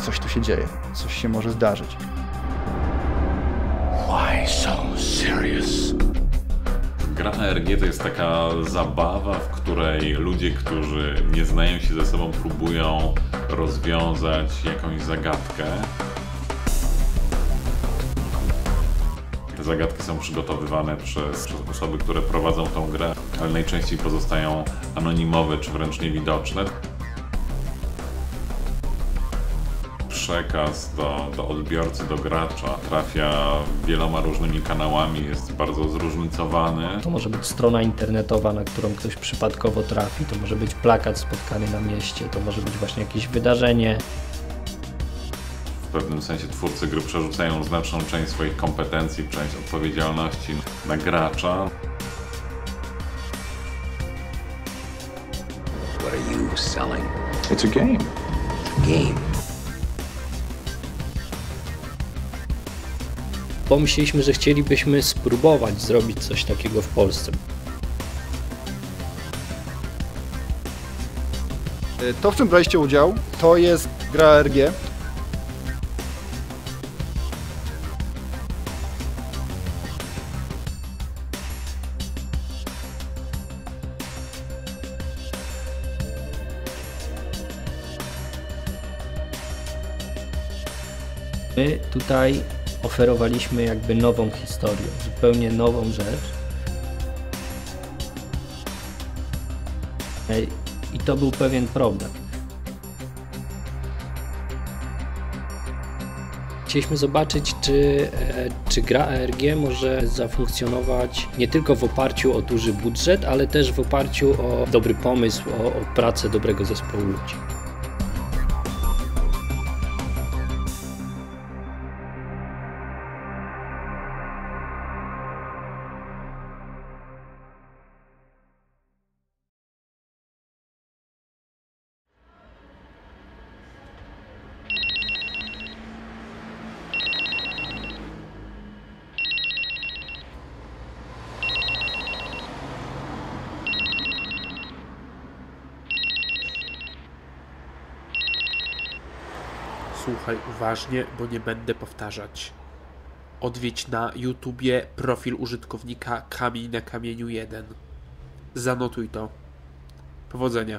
coś tu się dzieje, coś się może zdarzyć. Why so serious? Gra ARG to jest taka zabawa, w której ludzie, którzy nie znają się ze sobą, próbują rozwiązać jakąś zagadkę. Te zagadki są przygotowywane przez osoby, które prowadzą tą grę, ale najczęściej pozostają anonimowe czy wręcz niewidoczne. Przekaz do odbiorcy, do gracza trafia wieloma różnymi kanałami, jest bardzo zróżnicowany. To może być strona internetowa, na którą ktoś przypadkowo trafi, to może być plakat spotkany na mieście, to może być właśnie jakieś wydarzenie. W pewnym sensie twórcy gry przerzucają znaczną część swoich kompetencji, część odpowiedzialności na gracza. What are you selling? It's a game. Game. Pomyśleliśmy, że chcielibyśmy spróbować zrobić coś takiego w Polsce. To, w czym braliście udział, to jest gra ARG. My tutaj oferowaliśmy jakby nową historię, zupełnie nową rzecz. I to był pewien problem. Chcieliśmy zobaczyć, czy gra ARG może zafunkcjonować nie tylko w oparciu o duży budżet, ale też w oparciu o dobry pomysł, o pracę dobrego zespołu ludzi. Słuchaj uważnie, bo nie będę powtarzać. Odwiedź na YouTubie profil użytkownika Kamień na Kamieniu 1. Zanotuj to. Powodzenia.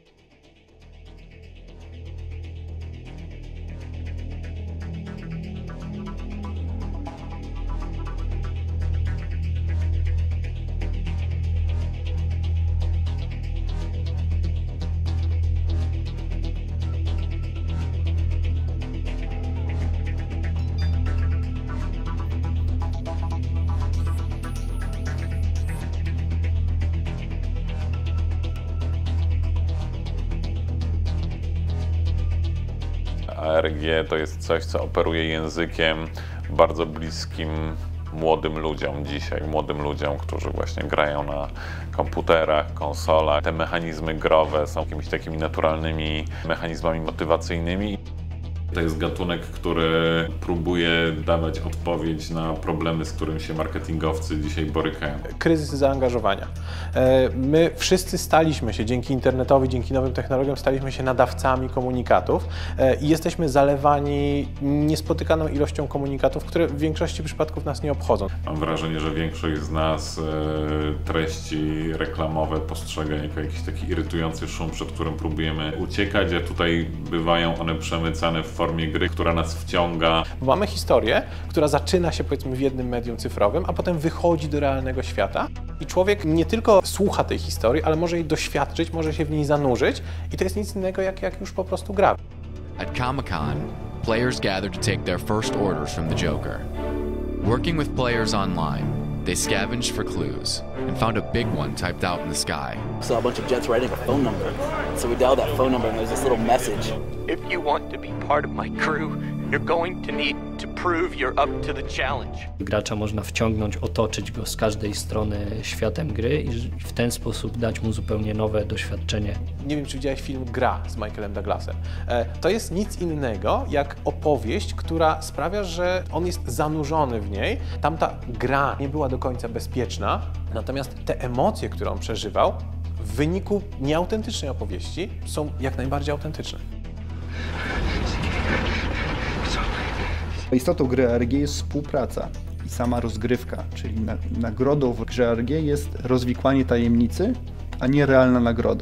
ARG to jest coś, co operuje językiem bardzo bliskim młodym ludziom dzisiaj, młodym ludziom, którzy właśnie grają na komputerach, konsolach. Te mechanizmy growe są jakimiś takimi naturalnymi mechanizmami motywacyjnymi. To jest gatunek, który próbuje dawać odpowiedź na problemy, z którymi się marketingowcy dzisiaj borykają. Kryzys zaangażowania. My wszyscy staliśmy się, dzięki internetowi, dzięki nowym technologiom, staliśmy się nadawcami komunikatów i jesteśmy zalewani niespotykaną ilością komunikatów, które w większości przypadków nas nie obchodzą. Mam wrażenie, że większość z nas treści reklamowe postrzega jako jakiś taki irytujący szum, przed którym próbujemy uciekać, a tutaj bywają one przemycane w formie gry, która nas wciąga. Mamy historię, która zaczyna się powiedzmy w jednym medium cyfrowym, a potem wychodzi do realnego świata i człowiek nie tylko słucha tej historii, ale może jej doświadczyć, może się w niej zanurzyć i to jest nic innego jak już po prostu gra. At Comic-Con, players gathered to take their first orders from the Joker. Working with players online, they scavenged for clues and found a big one typed out in the sky. Saw a bunch of Jets writing a phone number. So we dialed that phone number and there's this little message. If you want to be part of my crew, you're going to need to prove you're up to the challenge. Gracza można wciągnąć, otoczyć go z każdej strony światem gry i w ten sposób dać mu zupełnie nowe doświadczenie. Nie wiem, czy widziałeś film Gra z Michaelem Douglasem. To jest nic innego jak opowieść, która sprawia, że on jest zanurzony w niej. Tamta gra nie była do końca bezpieczna, natomiast te emocje, które on przeżywał w wyniku nieautentycznej opowieści są jak najbardziej autentyczne. Istotą gry ARG jest współpraca i sama rozgrywka, czyli nagrodą w grze ARG jest rozwikłanie tajemnicy, a nie realna nagroda.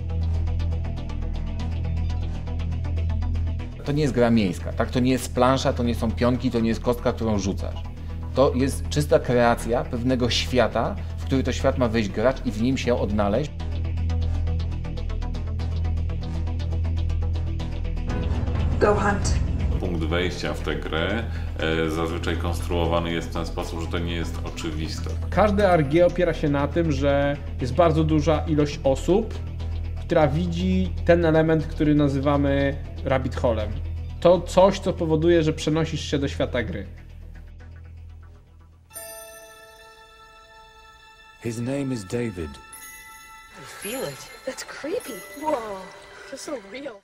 To nie jest gra miejska, tak? To nie jest plansza, to nie są pionki, to nie jest kostka, którą rzucasz. To jest czysta kreacja pewnego świata, w który to świat ma wejść gracz i w nim się odnaleźć. Go hunt. Punkt wejścia w tę grę zazwyczaj konstruowany jest w ten sposób, że to nie jest oczywiste. Każde ARG opiera się na tym, że jest bardzo duża ilość osób, która widzi ten element, który nazywamy rabbit holem. To coś, co powoduje, że przenosisz się do świata gry. His name is David. I feel it. That's creepy. Whoa, you're so real.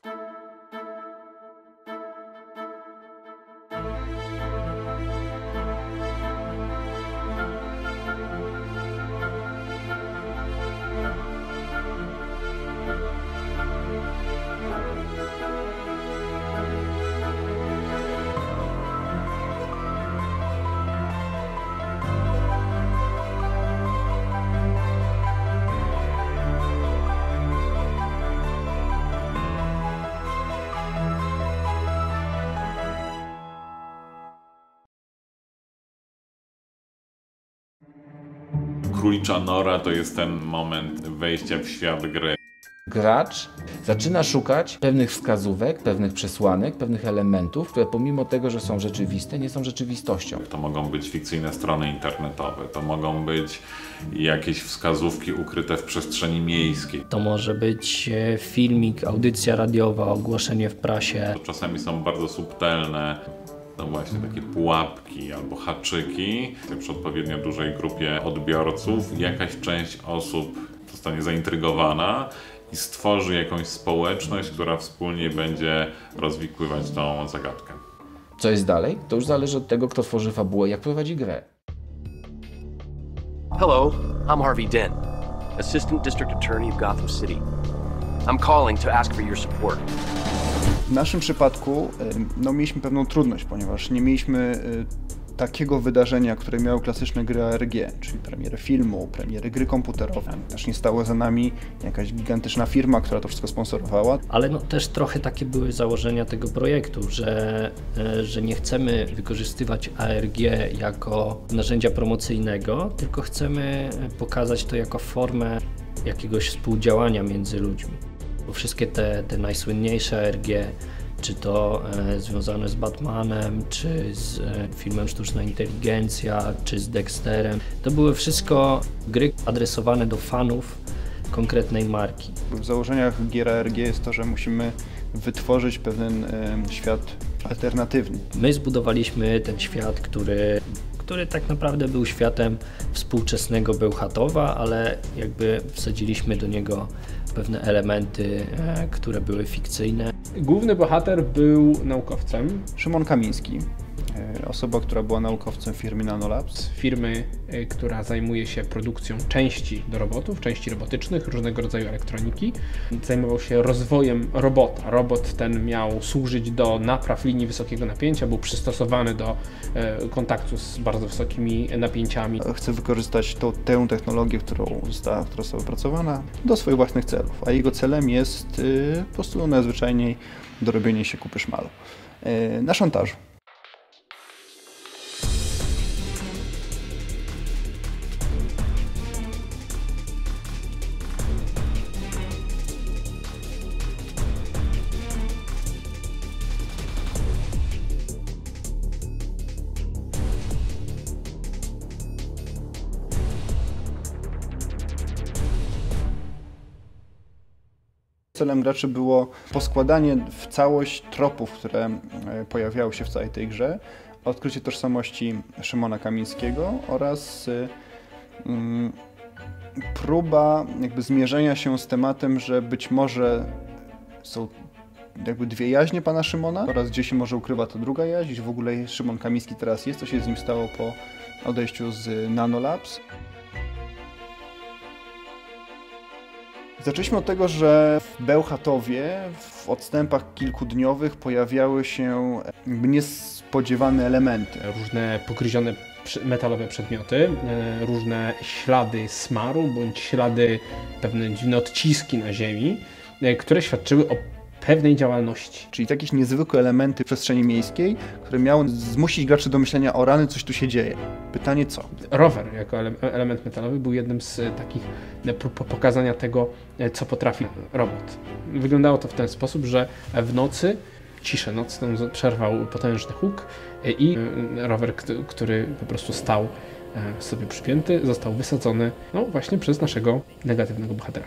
Królicza nora to jest ten moment wejścia w świat gry. Gracz zaczyna szukać pewnych wskazówek, pewnych przesłanek, pewnych elementów, które pomimo tego, że są rzeczywiste, nie są rzeczywistością. To mogą być fikcyjne strony internetowe, to mogą być jakieś wskazówki ukryte w przestrzeni miejskiej. To może być filmik, audycja radiowa, ogłoszenie w prasie. To czasami są bardzo subtelne, no właśnie takie pułapki albo haczyki. Przy odpowiednio dużej grupie odbiorców jakaś część osób zostanie zaintrygowana i stworzy jakąś społeczność, która wspólnie będzie rozwikływać tą zagadkę. Co jest dalej? To już zależy od tego, kto tworzy fabułę, jak prowadzi grę. Hello, I'm Harvey Dent, Assistant District Attorney of Gotham City. I'm calling to ask for your support. W naszym przypadku mieliśmy pewną trudność, ponieważ nie mieliśmy takiego wydarzenia, które miało klasyczne gry ARG, czyli premierę filmu, premiery gry komputerowej. Też nie stała za nami jakaś gigantyczna firma, która to wszystko sponsorowała. Ale też trochę takie były założenia tego projektu, że nie chcemy wykorzystywać ARG jako narzędzia promocyjnego, tylko chcemy pokazać to jako formę jakiegoś współdziałania między ludźmi. Bo wszystkie te najsłynniejsze ARG, czy to związane z Batmanem, czy z filmem Sztuczna Inteligencja, czy z Dexterem, to były wszystko gry adresowane do fanów konkretnej marki. W założeniach gier ARG jest to, że musimy wytworzyć pewien świat alternatywny. My zbudowaliśmy ten świat, który tak naprawdę był światem współczesnego Bełchatowa, ale jakby wsadziliśmy do niego pewne elementy, które były fikcyjne. Główny bohater był naukowcem. Szymon Kamiński, osoba, która była naukowcem w firmie Nanolabs. Firmy, która zajmuje się produkcją części do robotów, części robotycznych, różnego rodzaju elektroniki. Zajmował się rozwojem robota. Robot ten miał służyć do napraw linii wysokiego napięcia, był przystosowany do kontaktu z bardzo wysokimi napięciami. Chce wykorzystać tę technologię, która została wypracowana do swoich własnych celów, a jego celem jest po prostu najzwyczajniej dorobienie się kupy szmalu na szantażu. Celem graczy było poskładanie w całość tropów, które pojawiały się w całej tej grze, odkrycie tożsamości Szymona Kamińskiego oraz próba jakby zmierzenia się z tematem, że być może są jakby dwie jaźnie pana Szymona oraz gdzie się może ukrywa ta druga jaźń, gdzie w ogóle Szymon Kamiński teraz jest, co się z nim stało po odejściu z Nanolabs. Zaczęliśmy od tego, że w Bełchatowie w odstępach kilkudniowych pojawiały się jakby niespodziewane elementy. Różne pogryzione metalowe przedmioty, różne ślady smaru bądź ślady, pewne dziwne odciski na ziemi, które świadczyły o pewnej działalności. Czyli jakieś niezwykłe elementy w przestrzeni miejskiej, które miały zmusić graczy do myślenia o rany, coś tu się dzieje. Pytanie co? Rower jako element metalowy był jednym z takich pokazania tego, co potrafi robot. Wyglądało to w ten sposób, że w nocy, ciszę nocną przerwał potężny huk i rower, który po prostu stał sobie przypięty, został wysadzony właśnie przez naszego negatywnego bohatera.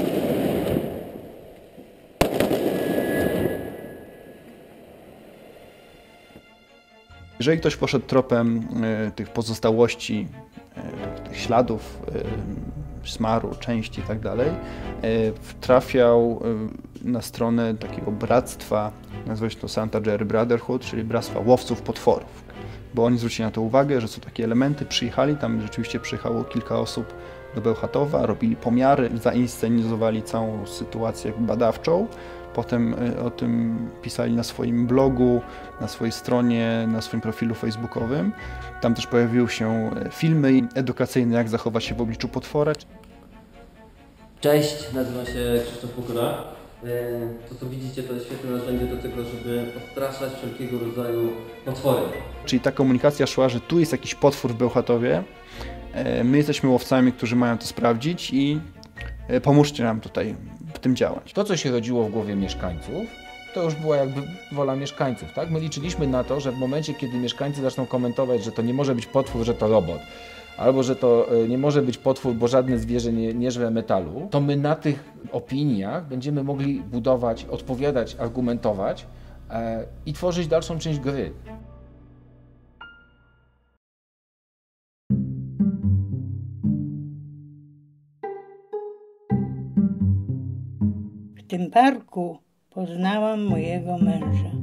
Jeżeli ktoś poszedł tropem tych pozostałości, tych śladów, smaru, części i tak dalej, trafiał na stronę takiego bractwa, nazywa się to Santa Jerry Brotherhood, czyli bractwa łowców potworów. Bo oni zwrócili na to uwagę, że są takie elementy, przyjechali, tam rzeczywiście przyjechało kilka osób do Bełchatowa, robili pomiary, zainscenizowali całą sytuację badawczą. Potem o tym pisali na swoim blogu, na swojej stronie, na swoim profilu facebookowym. Tam też pojawiły się filmy edukacyjne, jak zachować się w obliczu potwora. Cześć, nazywam się Krzysztof Pogoda. To co widzicie to jest świetne narzędzie do tego, żeby odstraszać wszelkiego rodzaju potwory. Czyli ta komunikacja szła, że tu jest jakiś potwór w Bełchatowie, my jesteśmy łowcami, którzy mają to sprawdzić i pomóżcie nam tutaj w tym działać. To, co się rodziło w głowie mieszkańców, to już była jakby wola mieszkańców, tak? My liczyliśmy na to, że w momencie, kiedy mieszkańcy zaczną komentować, że to nie może być potwór, że to robot, albo że to nie może być potwór, bo żadne zwierzę nie żre metalu, to my na tych opiniach będziemy mogli budować, odpowiadać, argumentować i tworzyć dalszą część gry. W tym parku poznałam mojego męża.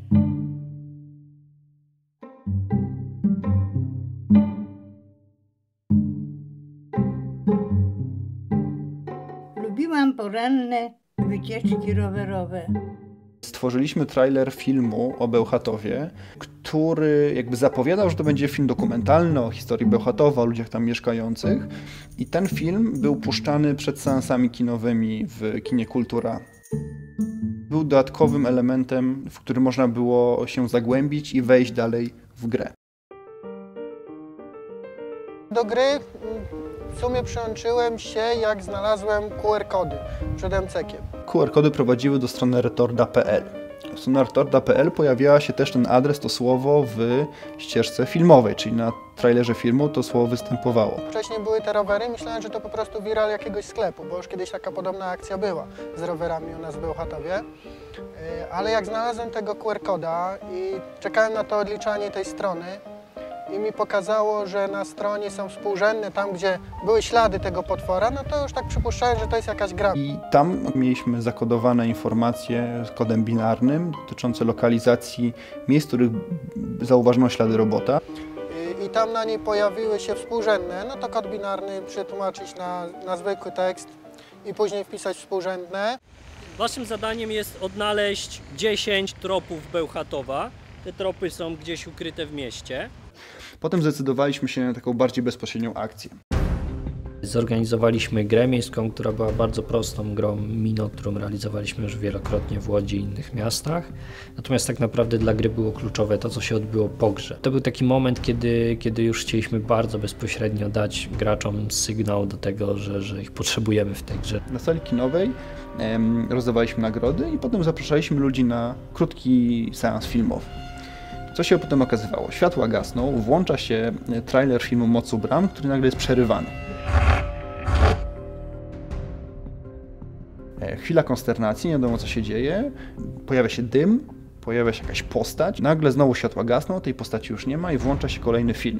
Lubiłam poranne wycieczki rowerowe. Stworzyliśmy trailer filmu o Bełchatowie, który jakby zapowiadał, że to będzie film dokumentalny o historii Bełchatowa, o ludziach tam mieszkających. I ten film był puszczany przed seansami kinowymi w kinie Kultura. Był dodatkowym elementem, w który można było się zagłębić i wejść dalej w grę. Do gry w sumie przyłączyłem się, jak znalazłem QR-kody przed MCK-iem. QR-kody prowadziły do strony retorda.pl. W stronie retorda.pl pojawiała się też ten adres, to słowo w ścieżce filmowej, czyli na trailerze filmu to słowo występowało. Wcześniej były te rowery, myślałem, że to po prostu viral jakiegoś sklepu, bo już kiedyś taka podobna akcja była z rowerami u nas w Bełchatowie. Ale jak znalazłem tego QR-koda i czekałem na to odliczanie tej strony, i mi pokazało, że na stronie są współrzędne, tam gdzie były ślady tego potwora, no to już tak przypuszczałem, że to jest jakaś gra. I tam mieliśmy zakodowane informacje z kodem binarnym dotyczące lokalizacji miejsc, w których zauważono ślady robota. I tam na niej pojawiły się współrzędne, no to kod binarny przetłumaczyć na zwykły tekst i później wpisać współrzędne. Waszym zadaniem jest odnaleźć 10 tropów Bełchatowa. Te tropy są gdzieś ukryte w mieście. Potem zdecydowaliśmy się na taką bardziej bezpośrednią akcję. Zorganizowaliśmy grę miejską, która była bardzo prostą grą Mino, którą realizowaliśmy już wielokrotnie w Łodzi i innych miastach. Natomiast tak naprawdę dla gry było kluczowe to, co się odbyło po grze. To był taki moment, kiedy już chcieliśmy bardzo bezpośrednio dać graczom sygnał do tego, że ich potrzebujemy w tej grze. Na sali kinowej rozdawaliśmy nagrody i potem zapraszaliśmy ludzi na krótki seans filmowy. Co się potem okazywało? Światła gasną, włącza się trailer filmu Mocu Bram, który nagle jest przerywany. Chwila konsternacji, nie wiadomo co się dzieje, pojawia się dym, pojawia się jakaś postać, nagle znowu światła gasną, tej postaci już nie ma i włącza się kolejny film.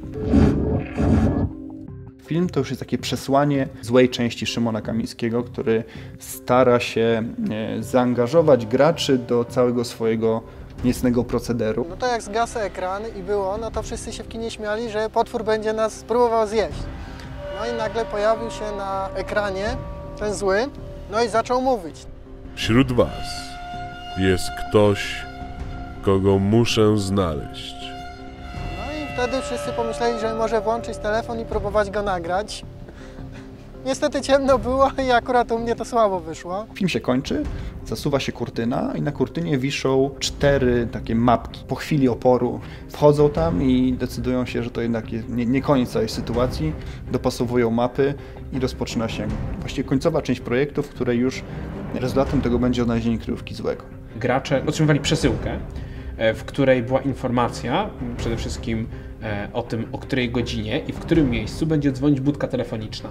Film to już jest takie przesłanie złej części Szymona Kamińskiego, który stara się zaangażować graczy do całego swojego niecnego procederu. No to jak zgasł ekran i było, no to wszyscy się w kinie śmiali, że potwór będzie nas próbował zjeść. No i nagle pojawił się na ekranie ten zły, no i zaczął mówić. Wśród was jest ktoś, kogo muszę znaleźć. Wtedy wszyscy pomyśleli, że może włączyć telefon i próbować go nagrać. Niestety ciemno było i akurat u mnie to słabo wyszło. Film się kończy, zasuwa się kurtyna i na kurtynie wiszą 4 takie mapki. Po chwili oporu wchodzą tam i decydują się, że to jednak nie koniec całej sytuacji. Dopasowują mapy i rozpoczyna się właściwie końcowa część projektu, w której już rezultatem tego będzie odnalezienie kryjówki złego. Gracze otrzymywali przesyłkę, w której była informacja przede wszystkim o tym, o której godzinie i w którym miejscu będzie dzwonić budka telefoniczna.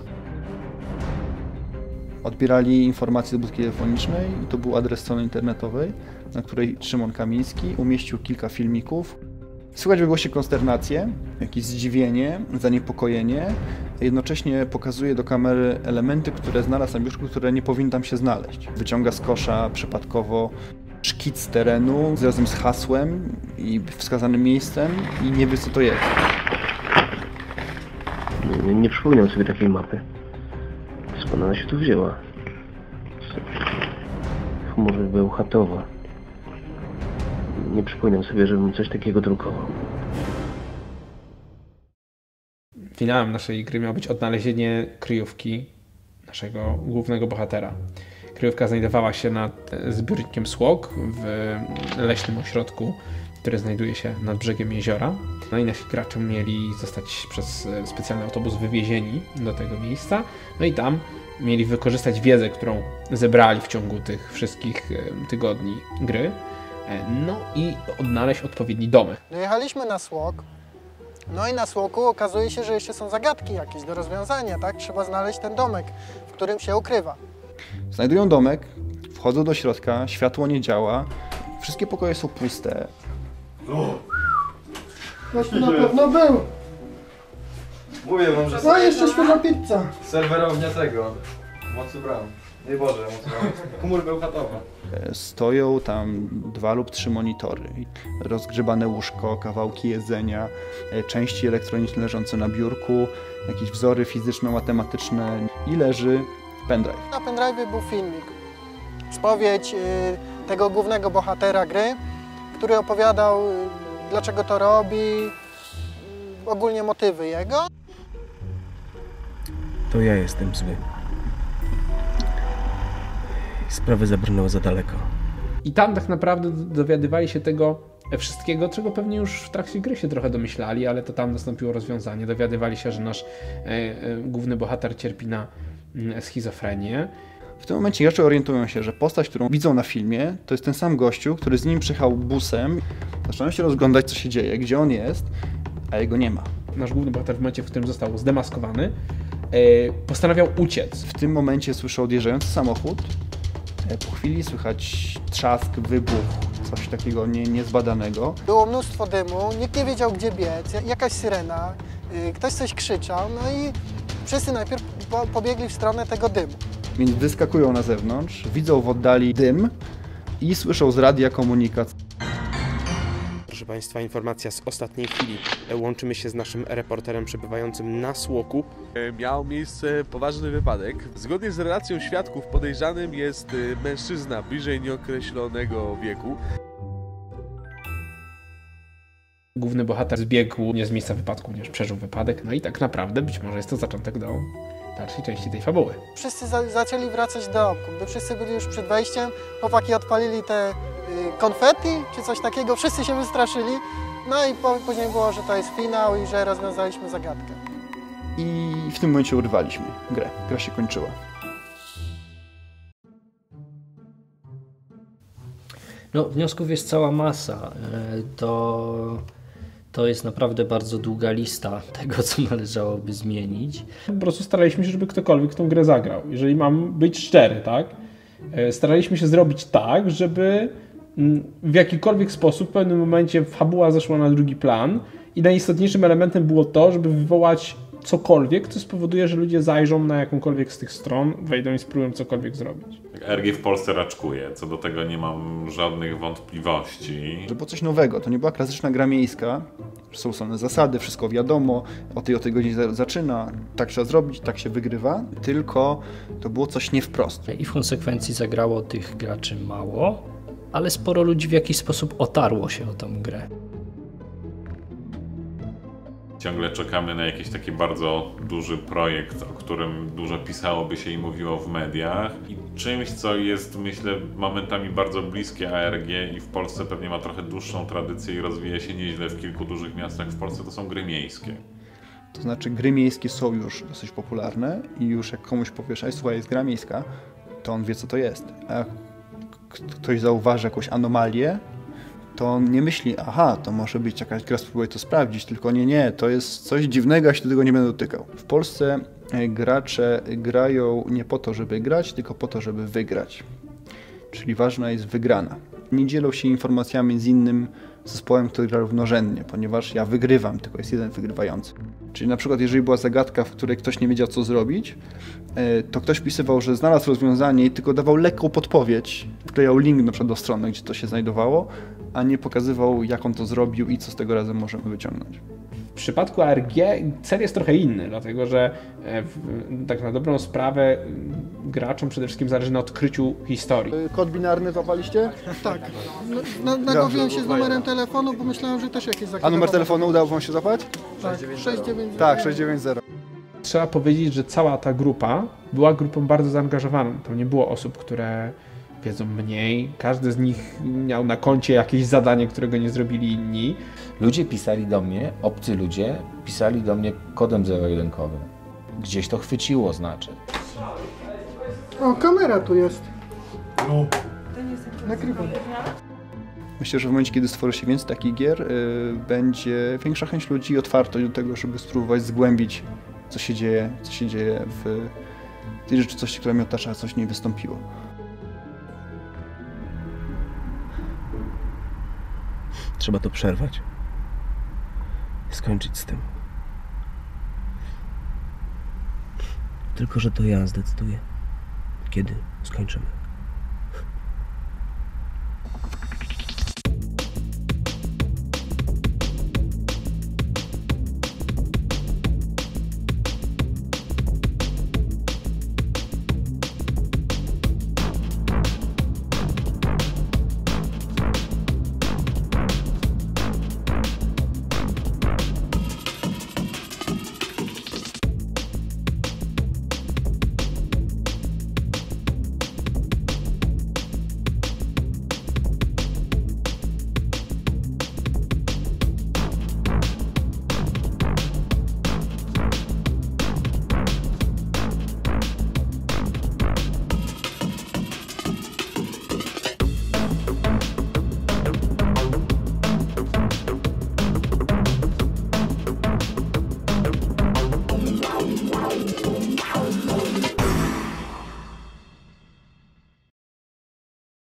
Odbierali informacje do budki telefonicznej i to był adres strony internetowej, na której Szymon Kamiński umieścił kilka filmików. Słychać we głosie konsternację, jakieś zdziwienie, zaniepokojenie. Jednocześnie pokazuje do kamery elementy, które znalazł na biurku, które nie powinny tam się znaleźć. Wyciąga z kosza przypadkowo szkic terenu razem z hasłem i wskazanym miejscem i nie wie, co to jest. Nie przypominam sobie takiej mapy. Skąd ona się tu wzięła? Może Bełchatowa. Nie przypominam sobie, żebym coś takiego drukował. Finałem naszej gry miało być odnalezienie kryjówki naszego głównego bohatera. Kryjówka znajdowała się nad zbiornikiem Słok w leśnym ośrodku, który znajduje się nad brzegiem jeziora. No i nasi gracze mieli zostać przez specjalny autobus wywiezieni do tego miejsca. No i tam mieli wykorzystać wiedzę, którą zebrali w ciągu tych wszystkich tygodni gry. No i odnaleźć odpowiedni domek. Dojechaliśmy na Słok. No i na Słoku okazuje się, że jeszcze są zagadki jakieś do rozwiązania, tak? Trzeba znaleźć ten domek, w którym się ukrywa. Znajdują domek, wchodzą do środka, światło nie działa, wszystkie pokoje są puste. Ktoś tu na pewno był. Mówię wam, że... No jeszcze świeża pizza. Serwerownia tego. Mocy Bram. Nie Boże, Mocy Bram. Komór Bełchatowa. Stoją tam 2 lub 3 monitory. Rozgrzebane łóżko, kawałki jedzenia, części elektroniczne leżące na biurku, jakieś wzory fizyczno-matematyczne i leży pendrive. Na pendrive był filmik. Spowiedź tego głównego bohatera gry, który opowiadał, dlaczego to robi, ogólnie motywy jego. To ja jestem zły. Sprawy zabrnęły za daleko. I tam tak naprawdę dowiadywali się tego wszystkiego, czego pewnie już w trakcie gry się trochę domyślali, ale to tam nastąpiło rozwiązanie. Dowiadywali się, że nasz główny bohater cierpi na schizofrenię. W tym momencie gracze orientują się, że postać, którą widzą na filmie, to jest ten sam gościu, który z nim przyjechał busem. Zaczynają się rozglądać, co się dzieje, gdzie on jest, a jego nie ma. Nasz główny bohater w momencie, w którym został zdemaskowany, postanawiał uciec. W tym momencie słyszę odjeżdżający samochód. Po chwili słychać trzask, wybuch, coś takiego niezbadanego. Było mnóstwo dymu, nikt nie wiedział, gdzie biec, jakaś syrena, ktoś coś krzyczał, no i wszyscy najpierw pobiegli w stronę tego dymu. Więc wyskakują na zewnątrz, widzą w oddali dym i słyszą z radia komunikat. Proszę Państwa, informacja z ostatniej chwili. Łączymy się z naszym reporterem przebywającym na Słoku. Miał miejsce poważny wypadek. Zgodnie z relacją świadków podejrzanym jest mężczyzna bliżej nieokreślonego wieku. Główny bohater zbiegł nie z miejsca wypadku, ponieważ przeżył wypadek. No i tak naprawdę być może jest to zaczątek do dalszej części tej fabuły. Wszyscy zaczęli wracać do domku. Gdy wszyscy byli już przed wejściem, chłopaki odpalili te konfetti czy coś takiego, wszyscy się wystraszyli. No i później było, że to jest finał i że rozwiązaliśmy zagadkę. I w tym momencie urwaliśmy grę. Gra się kończyła. No, wniosków jest cała masa. To jest naprawdę bardzo długa lista tego, co należałoby zmienić. Po prostu staraliśmy się, żeby ktokolwiek tą grę zagrał. Jeżeli mam być szczery, tak? Staraliśmy się zrobić tak, żeby w jakikolwiek sposób w pewnym momencie fabuła zeszła na drugi plan i najistotniejszym elementem było to, żeby wywołać cokolwiek, co spowoduje, że ludzie zajrzą na jakąkolwiek z tych stron, wejdą i spróbują cokolwiek zrobić. RG w Polsce raczkuje, co do tego nie mam żadnych wątpliwości. Że było coś nowego, to nie była klasyczna gra miejska, są ustalone zasady, wszystko wiadomo, o tej godzinie zaczyna, tak trzeba zrobić, tak się wygrywa, tylko to było coś nie wprost. I w konsekwencji zagrało tych graczy mało, ale sporo ludzi w jakiś sposób otarło się o tą grę. Ciągle czekamy na jakiś taki bardzo duży projekt, o którym dużo pisałoby się i mówiło w mediach. I czymś, co jest, myślę, momentami bardzo bliskie ARG i w Polsce pewnie ma trochę dłuższą tradycję i rozwija się nieźle w kilku dużych miastach w Polsce, to są gry miejskie. To znaczy gry miejskie są już dosyć popularne i już jak komuś powiesz, słuchaj, jest gra miejska, to on wie, co to jest. A jak ktoś zauważy jakąś anomalię, to on nie myśli, aha, to może być jakaś gra, spróbuję to sprawdzić, tylko nie, to jest coś dziwnego, ja się do tego nie będę dotykał. W Polsce gracze grają nie po to, żeby grać, tylko po to, żeby wygrać. Czyli ważna jest wygrana. Nie dzielą się informacjami z innym zespołem, który gra równorzędnie, ponieważ ja wygrywam, tylko jest jeden wygrywający. Czyli na przykład, jeżeli była zagadka, w której ktoś nie wiedział, co zrobić, to ktoś wpisywał, że znalazł rozwiązanie i tylko dawał lekką podpowiedź, wklejał link na przykład do strony, gdzie to się znajdowało, a nie pokazywał, jak on to zrobił i co z tego razem możemy wyciągnąć. W przypadku ARG cel jest trochę inny, dlatego że tak na dobrą sprawę graczom przede wszystkim zależy na odkryciu historii. Kod binarny złapaliście? Tak. Nagowiłem się z numerem telefonu, bo myślałem, że też jakieś zakłady. A numer telefonu udało wam się złapać? Tak, 690. Tak, 690. Trzeba powiedzieć, że cała ta grupa była grupą bardzo zaangażowaną. To nie było osób, które wiedzą mniej. Każdy z nich miał na koncie jakieś zadanie, którego nie zrobili inni. Ludzie pisali do mnie, obcy ludzie pisali do mnie kodem zero-jedynkowym. Gdzieś to chwyciło, znaczy. O, kamera tu jest. Nagrywam. Myślę, że w momencie, kiedy stworzy się więcej takich gier, będzie większa chęć ludzi i otwartość do tego, żeby spróbować zgłębić, co się dzieje w tej rzeczywistości, która mnie otacza, a coś nie wystąpiło. Trzeba to przerwać. Skończyć z tym. Tylko że to ja zdecyduję, kiedy skończymy.